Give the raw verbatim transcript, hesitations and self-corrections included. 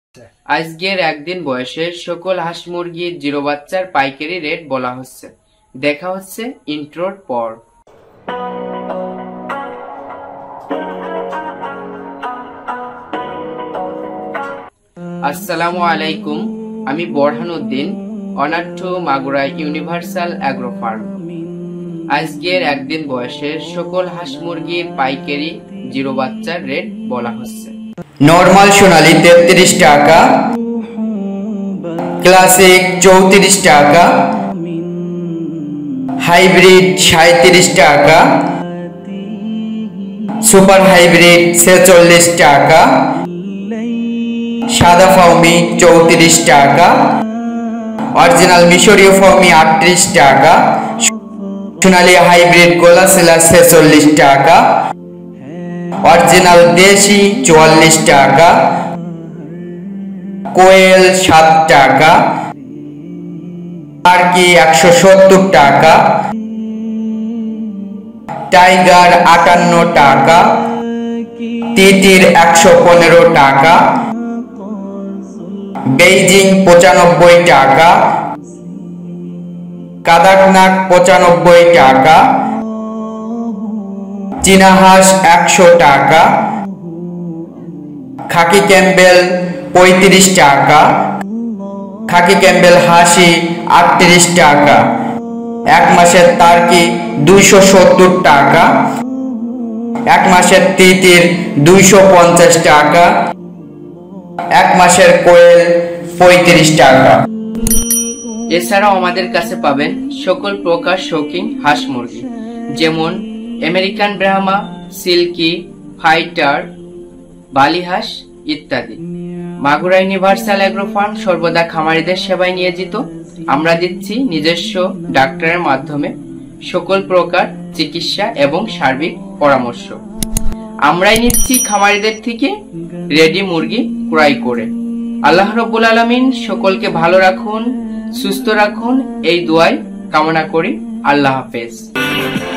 আজকের একদিন বয়সের সকল হাঁস মুরগির জিরো বাচ্চার পাইকারি রেট বলা হচ্ছে। দেখা হচ্ছে ইন্ট্রোর পর। আসসালামু আলাইকুম, আমি Borhanuddin, owner to Magura Universal Agro Farm. আজকের একদিন বয়সের সকল হাঁস মুরগির পাইকারি জিরো বাচ্চার রেট বলা হচ্ছে। নরমাল সোনালি তেত্রিশ টাকা, ক্লাসিক চৌত্রিশ টাকা, হাইব্রিড সাঁত্রিশ টাকা, সুপার হাইব্রিড ছেচল্লিশ টাকা, সাদা ফাউমি চৌত্রিশ টাকা, অরিজিনাল মিশরীয় ফাউমি আটত্রিশ টাকা, সোনালি হাইব্রিড গোলাশিলা ছেচল্লিশ টাকা, অরিজিনাল দেশি চুয়াল্লিশ টাকা, কোয়েল সাত টাকা, টার্কি একশো সত্তর টাকা, টাইগার আটান্ন টাকা, তিতির একশো পনেরো টাকা, বেইজিং পঁচানব্বই টাকা, কাদাকনাক পঁচানব্বই টাকা, চীনা হাঁস একশো টাকা, খাকি ক্যাম্বেল পঁয়ত্রিশ টাকা, খাকি ক্যাম্বেল হাসি আটত্রিশ টাকা, এক মাসের টার্কি দুইশো সত্তর টাকা, এক মাসের তিতির দুইশো পঞ্চাশ টাকা, এক মাসের কোয়েল পঁয়ত্রিশ টাকা। এছাড়াও আমাদের কাছে পাবেন সকল প্রকার শৌখিন হাঁস মুরগি, যেমন আমেরিকান ব্রাহ্মা, সিল্কি, ফাইটার, বালি হাঁস ইত্যাদি। মাগুরা ইউনিভার্সাল অ্যাগ্রো ফার্ম সর্বদা খামারিদের সেবায় নিয়োজিত। আমরা দিচ্ছি নিজস্ব ডাক্তারের মাধ্যমে সকল প্রকার চিকিৎসা এবং সার্বিক পরামর্শ। আমরাই নিচ্ছি খামারিদের থেকে রেডি মুরগি ক্রয় করে। আল্লাহ রাব্বুল আলামিন সকলকে ভালো রাখুন, সুস্থ রাখুন, এই দোয়াই কামনা করি। আল্লাহ হাফেজ।